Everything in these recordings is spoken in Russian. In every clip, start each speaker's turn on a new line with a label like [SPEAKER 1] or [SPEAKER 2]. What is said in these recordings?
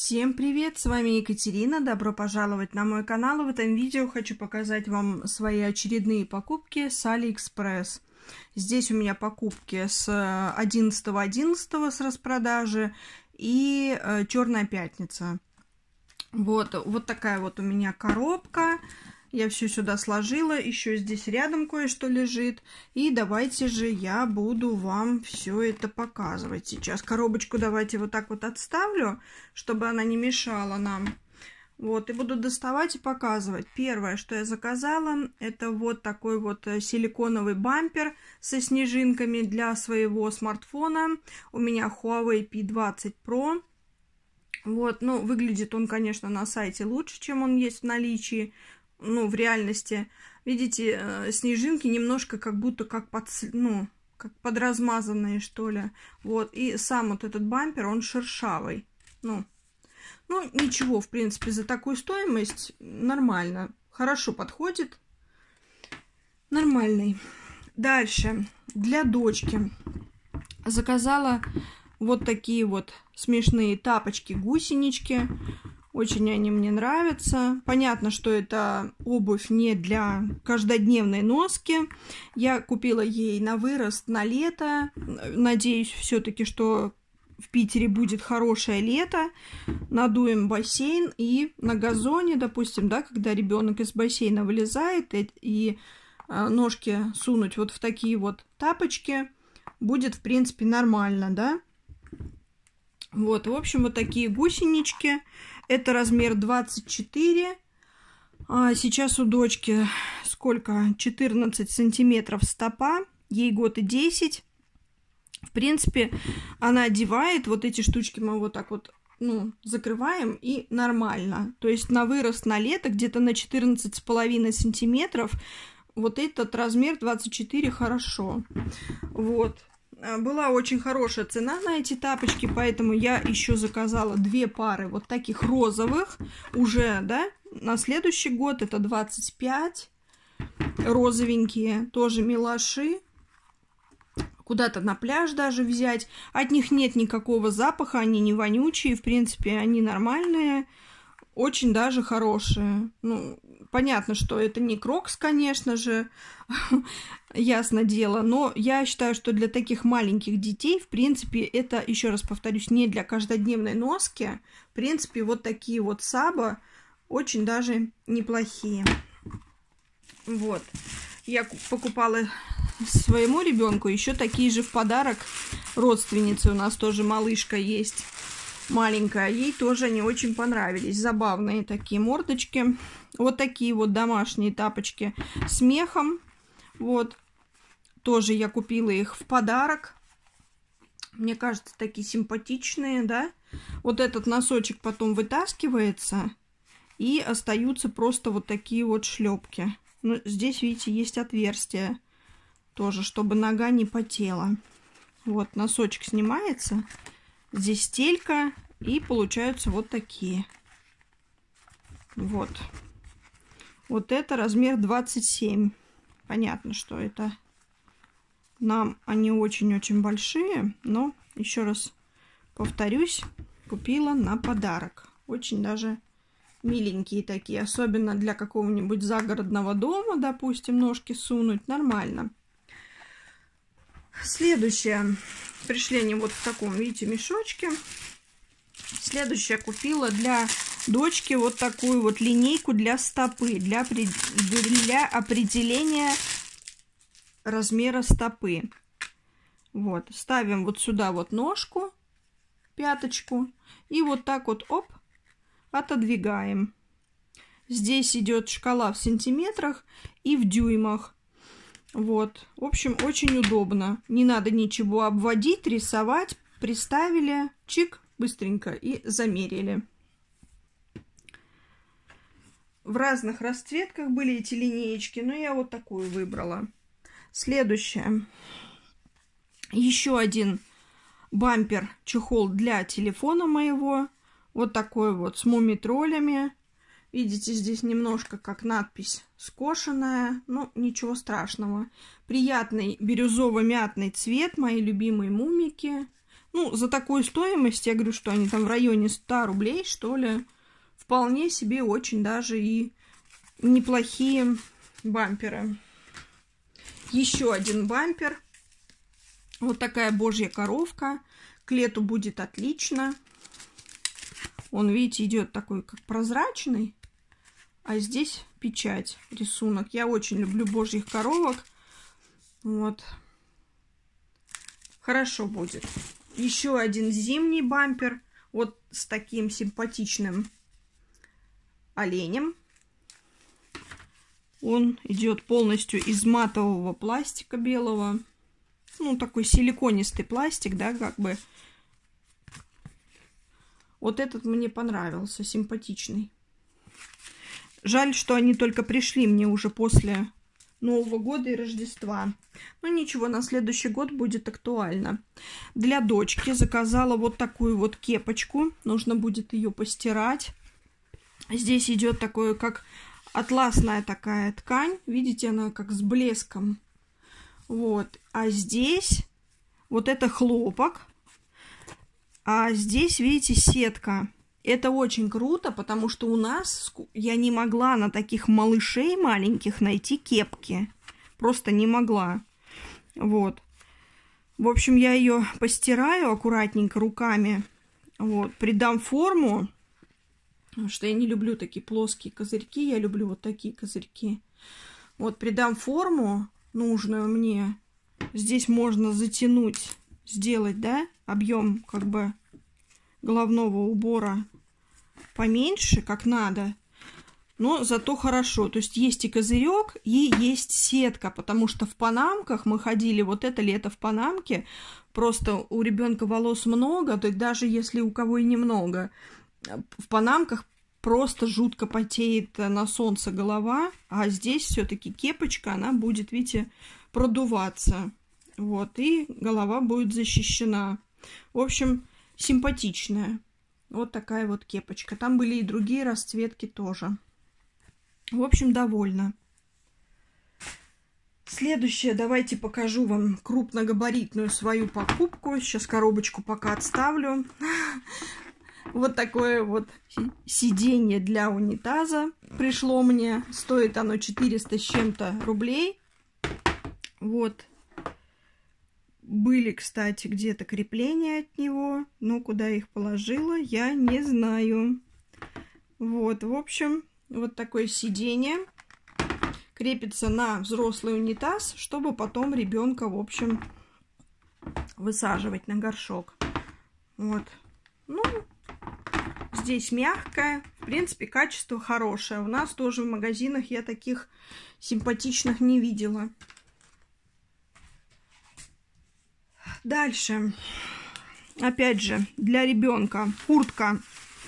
[SPEAKER 1] Всем привет! С вами Екатерина. Добро пожаловать на мой канал. В этом видео хочу показать вам свои очередные покупки с AliExpress. Здесь у меня покупки с 11.11 с распродажи и Черная пятница. Вот такая вот у меня коробка. Я все сюда сложила, еще здесь рядом кое-что лежит. И давайте же я буду вам все это показывать. Сейчас коробочку давайте вот так вот отставлю, чтобы она не мешала нам. Вот, и буду доставать и показывать. Первое, что я заказала, это вот такой вот силиконовый бампер со снежинками для своего смартфона. У меня Huawei P20 Pro. Вот, ну, выглядит он, конечно, на сайте лучше, чем он есть в наличии. Ну, в реальности, видите, снежинки немножко как будто как подразмазанные, что ли. Вот, и сам вот этот бампер, он шершавый. Ну, ничего, в принципе, за такую стоимость нормально. Хорошо подходит. Нормальный. Дальше, для дочки заказала вот такие вот смешные тапочки-гусенички. Очень они мне нравятся. Понятно, что это обувь не для каждодневной носки. Я купила ей на вырост на лето. Надеюсь все-таки, что в Питере будет хорошее лето. Надуем бассейн и на газоне, допустим, да, когда ребенок из бассейна вылезает и ножки сунуть вот в такие вот тапочки, будет, в принципе, нормально, да? Вот, в общем, вот такие гусенички. Это размер 24. Сейчас у дочки сколько? 14 сантиметров стопа. Ей год и 10. В принципе, она одевает. Вот эти штучки мы вот так вот, закрываем, и нормально. То есть на вырост на лето где-то на 14,5 сантиметров. Вот этот размер 24 хорошо. Вот. Была очень хорошая цена на эти тапочки, поэтому я еще заказала 2 пары вот таких розовых. Уже, да, на следующий год это 25. Розовенькие, тоже милаши. Куда-то на пляж даже взять. От них нет никакого запаха, они не вонючие, в принципе, они нормальные. Очень даже хорошие. Ну, понятно, что это не Крокс, конечно же, ясно дело, но я считаю, что для таких маленьких детей, в принципе, это, еще раз повторюсь, не для каждодневной носки. В принципе, вот такие вот Саба очень даже неплохие. Вот. Я покупала своему ребенку еще такие же в подарок родственнице. У нас тоже малышка есть. Маленькая, ей тоже они очень понравились. Забавные такие мордочки. Вот такие вот домашние тапочки с мехом. Вот. Тоже я купила их в подарок. Мне кажется, такие симпатичные, да? Вот этот носочек потом вытаскивается. И остаются просто вот такие вот шлепки. Ну, здесь, видите, есть отверстие. Тоже, чтобы нога не потела. Вот, носочек снимается. Здесь стелька, и получаются вот такие. Вот. Вот это размер 27. Понятно, что это нам они очень-очень большие, но, еще раз повторюсь, купила на подарок. Очень даже миленькие такие, особенно для какого-нибудь загородного дома, допустим, ножки сунуть, нормально. Следующее. Пришли они вот в таком, видите, мешочке. Следующее купила для дочки вот такую вот линейку для стопы, для определения размера стопы. Вот, ставим вот сюда вот ножку, пяточку, и вот так вот, оп, отодвигаем. Здесь идет шкала в сантиметрах и в дюймах. Вот, в общем, очень удобно. Не надо ничего обводить, рисовать. Приставили, чик, быстренько и замерили. В разных расцветках были эти линеечки, но я вот такую выбрала. Следующее. Еще один бампер, чехол для телефона моего. Вот такой вот с муми-троллями. Видите, здесь немножко как надпись скошенная, но ничего страшного. Приятный бирюзово-мятный цвет, мои любимые мумики. Ну, за такую стоимость, я говорю, что они там в районе 100 рублей, что ли, вполне себе очень даже и неплохие бамперы. Еще один бампер. Вот такая божья коровка. К лету будет отлично. Он, видите, идет такой, как прозрачный. А здесь печать, рисунок. Я очень люблю божьих коровок. Вот. Хорошо будет. Еще один зимний бампер. Вот с таким симпатичным оленем. Он идет полностью из матового пластика белого. Ну, такой силиконистый пластик, да, как бы. Вот этот мне понравился, симпатичный. Жаль, что они только пришли мне уже после Нового года и Рождества. Но ничего, на следующий год будет актуально. Для дочки заказала вот такую вот кепочку. Нужно будет ее постирать. Здесь идет такое, как атласная такая ткань. Видите, она как с блеском. Вот. А здесь вот это хлопок. А здесь, видите, сетка. Это очень круто, потому что у нас я не могла на таких малышей маленьких найти кепки. Просто не могла. Вот. В общем, я ее постираю аккуратненько руками. Вот. Придам форму. Потому что я не люблю такие плоские козырьки. Я люблю вот такие козырьки. Вот, придам форму нужную мне. Здесь можно затянуть, сделать, да, объем как бы головного убора поменьше, как надо, но зато хорошо. То есть есть и козырек, и есть сетка, потому что в панамках мы ходили вот это лето в панамке, просто у ребенка волос много, то есть даже если у кого и немного, в панамках просто жутко потеет на солнце голова, а здесь все-таки кепочка, она будет, видите, продуваться. Вот, и голова будет защищена. В общем, симпатичная. Вот такая вот кепочка. Там были и другие расцветки тоже. В общем, довольна. Следующее, давайте покажу вам крупногабаритную свою покупку. Сейчас коробочку пока отставлю. Вот такое вот сиденье для унитаза пришло мне. Стоит оно 400 с чем-то рублей. Вот. Были, кстати, где-то крепления от него, но куда их положила, я не знаю. Вот, в общем, вот такое сиденье крепится на взрослый унитаз, чтобы потом ребенка, в общем, высаживать на горшок. Вот. Ну, здесь мягкое, в принципе, качество хорошее. У нас тоже в магазинах я таких симпатичных не видела. Дальше, опять же, для ребенка куртка.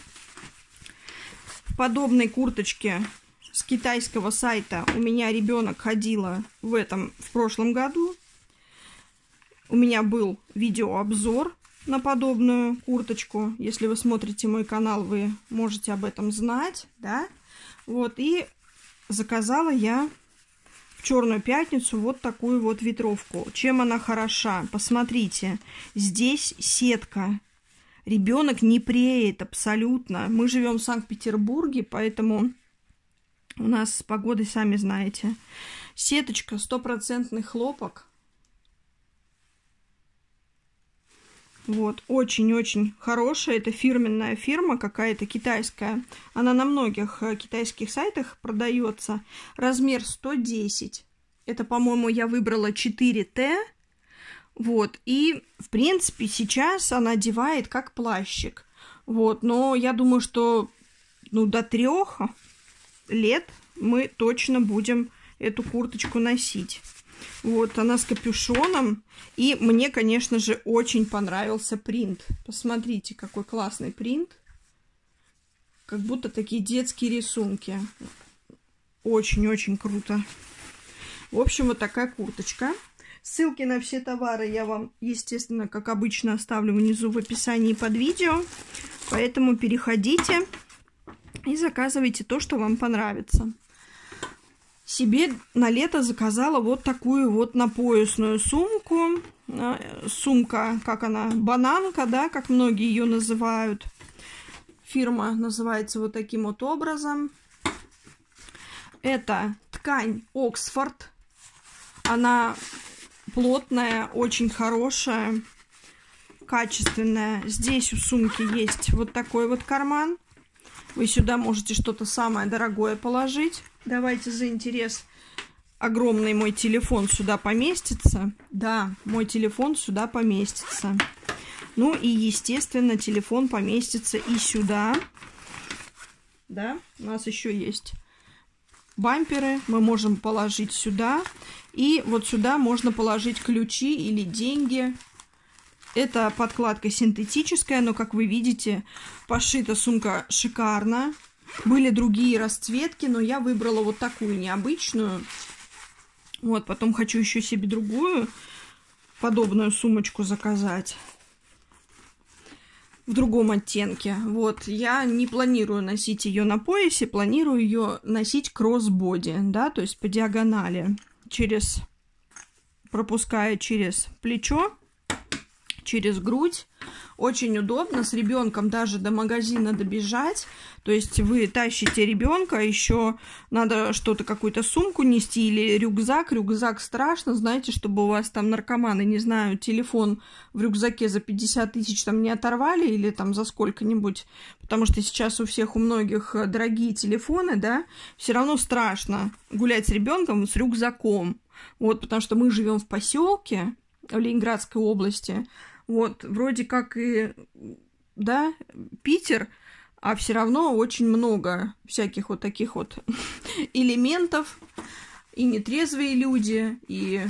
[SPEAKER 1] В подобной курточке с китайского сайта у меня ребенок ходила в прошлом году. У меня был видеообзор на подобную курточку. Если вы смотрите мой канал, вы можете об этом знать, да? Вот, и заказала я в Черную пятницу вот такую вот ветровку. Чем она хороша? Посмотрите, здесь сетка. Ребенок не преет абсолютно. Мы живем в Санкт-Петербурге, поэтому у нас с погодой, сами знаете. Сеточка, 100% хлопок. Вот, очень-очень хорошая. Это фирменная фирма какая-то китайская. Она на многих китайских сайтах продается. Размер 110. Это, по-моему, я выбрала 4Т. Вот, и, в принципе, сейчас она одевает как плащик. Вот, но я думаю, что до 3 лет мы точно будем эту курточку носить. Вот, она с капюшоном. И мне, конечно же, очень понравился принт. Посмотрите, какой классный принт. Как будто такие детские рисунки. Очень-очень круто. В общем, вот такая курточка. Ссылки на все товары я вам, естественно, как обычно, оставлю внизу в описании под видео. Поэтому переходите и заказывайте то, что вам понравится. себе на лето заказала вот такую вот напоясную сумку. Сумка, как она, бананка, да, как многие ее называют. Фирма называется вот таким вот образом. Это ткань Оксфорд. Она плотная, очень хорошая, качественная. Здесь у сумки есть вот такой вот карман. Вы сюда можете что-то самое дорогое положить. Давайте за интерес. Огромный мой телефон сюда поместится. Да, мой телефон сюда поместится. Ну и, естественно, телефон поместится и сюда. Да, у нас еще есть бамперы. Мы можем положить сюда. И вот сюда можно положить ключи или деньги. Это подкладка синтетическая, но, как вы видите, пошита сумка шикарно. Были другие расцветки, но я выбрала вот такую необычную. Вот, потом хочу еще себе другую подобную сумочку заказать в другом оттенке. Вот, я не планирую носить ее на поясе, планирую ее носить кроссбоди, да, то есть по диагонали, пропуская через плечо, через грудь. Очень удобно, с ребенком даже до магазина добежать. То есть вы тащите ребенка, еще надо что-то, какую-то сумку нести или рюкзак. Рюкзак страшно, знаете, чтобы у вас там наркоманы, не знаю, телефон в рюкзаке за 50 тысяч там не оторвали или там за сколько-нибудь. Потому что сейчас у всех, у многих дорогие телефоны, да, все равно страшно гулять с ребенком с рюкзаком. Вот, потому что мы живем в поселке в Ленинградской области. Вот, вроде как и, да, Питер, а все равно очень много всяких вот таких вот элементов. И нетрезвые люди, и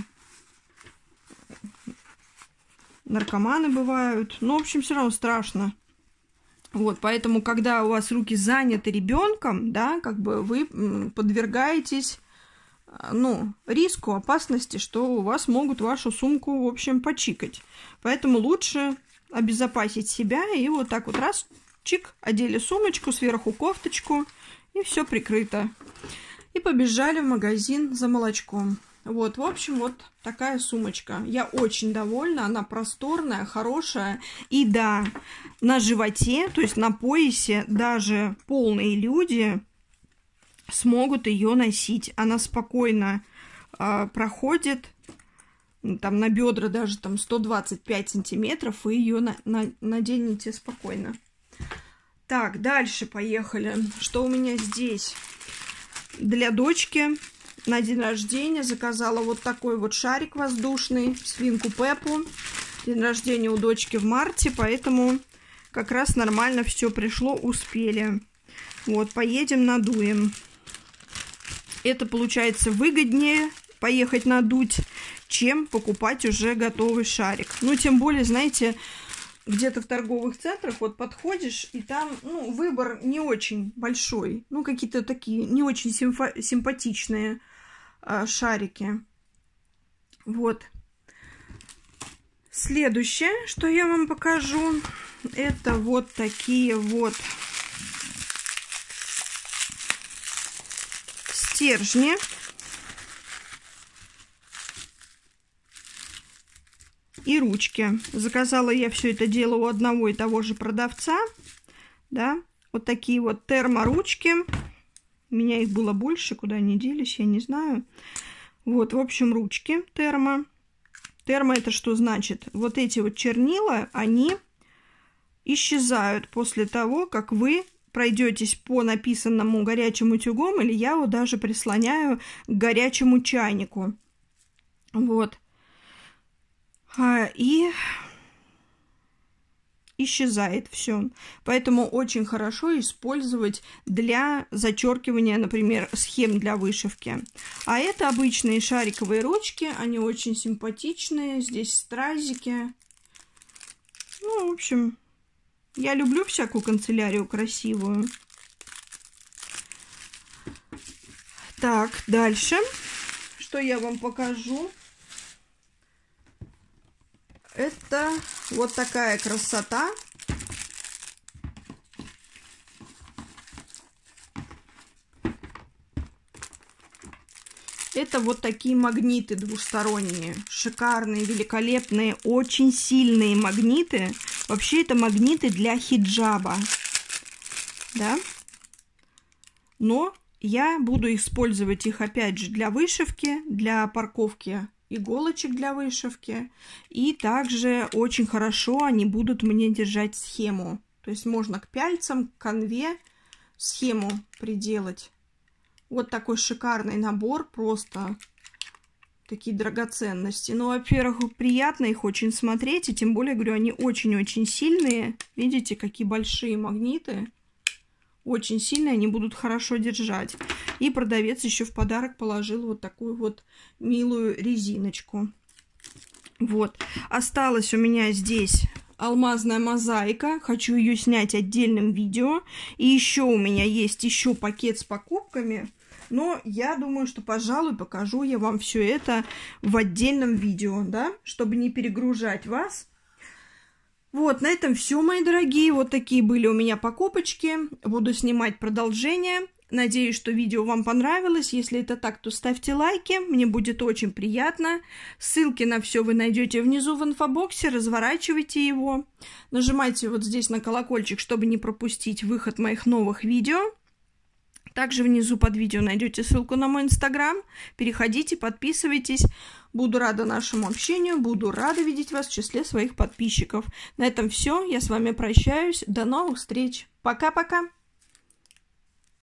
[SPEAKER 1] наркоманы бывают. Ну, в общем, все равно страшно. Вот, поэтому, когда у вас руки заняты ребенком, да, как бы вы подвергаетесь, ну, риску, опасности, что у вас могут вашу сумку, в общем, почикать. Поэтому лучше обезопасить себя и вот так вот раз, чик, одели сумочку, сверху кофточку, и все прикрыто. И побежали в магазин за молочком. Вот, в общем, вот такая сумочка. Я очень довольна, она просторная, хорошая. И да, на животе, то есть на поясе, даже полные люди смогут ее носить. Она спокойно проходит, там на бедра даже там 125 сантиметров, вы ее наденете спокойно. Так, дальше поехали. Что у меня здесь? Для дочки на день рождения заказала вот такой вот шарик воздушный, свинку Пеппу. День рождения у дочки в марте, поэтому как раз нормально все пришло, успели. Вот, поедем надуем. Это получается выгоднее поехать надуть, чем покупать уже готовый шарик. Ну, тем более, знаете, где-то в торговых центрах вот подходишь, и там, ну, выбор не очень большой. Ну, какие-то такие не очень симпатичные шарики. Вот. Следующее, что я вам покажу, это вот такие вот стержни. И ручки. Заказала я все это дело у одного и того же продавца. Да, вот такие вот терморучки. У меня их было больше, куда они делись, я не знаю. Вот, в общем, ручки термо. Термо это что значит? Вот эти вот чернила, они исчезают после того, как вы пройдетесь по написанному горячим утюгом, или я его даже прислоняю к горячему чайнику. Вот. И исчезает все. Поэтому очень хорошо использовать для зачеркивания, например, схем для вышивки. А это обычные шариковые ручки. Они очень симпатичные. Здесь стразики. Ну, в общем, я люблю всякую канцелярию красивую. Так, дальше. Что я вам покажу? Это вот такая красота. Это вот такие магниты двусторонние. Шикарные, великолепные, очень сильные магниты. Вообще это магниты для хиджаба. Да? Но я буду использовать их опять же для вышивки, для парковки иголочек для вышивки. И также очень хорошо они будут мне держать схему. То есть можно к пяльцам, к канве схему приделать. Вот такой шикарный набор, просто такие драгоценности. Ну, во-первых, приятно их очень смотреть, и тем более, говорю, они очень-очень сильные. Видите, какие большие магниты. Очень сильные, они будут хорошо держать. И продавец еще в подарок положил вот такую вот милую резиночку. Вот. Осталась у меня здесь алмазная мозаика. Хочу ее снять отдельным видео. И еще у меня есть еще пакет с покупками. Но я думаю, что, пожалуй, покажу я вам все это в отдельном видео, да, чтобы не перегружать вас. Вот, на этом все, мои дорогие. Вот такие были у меня покупочки. Буду снимать продолжение. Надеюсь, что видео вам понравилось. Если это так, то ставьте лайки. Мне будет очень приятно. Ссылки на все вы найдете внизу в инфобоксе. Разворачивайте его. Нажимайте вот здесь на колокольчик, чтобы не пропустить выход моих новых видео. Также внизу под видео найдете ссылку на мой инстаграм. Переходите, подписывайтесь. Буду рада нашему общению. Буду рада видеть вас в числе своих подписчиков. На этом все. Я с вами прощаюсь. До новых встреч. Пока-пока.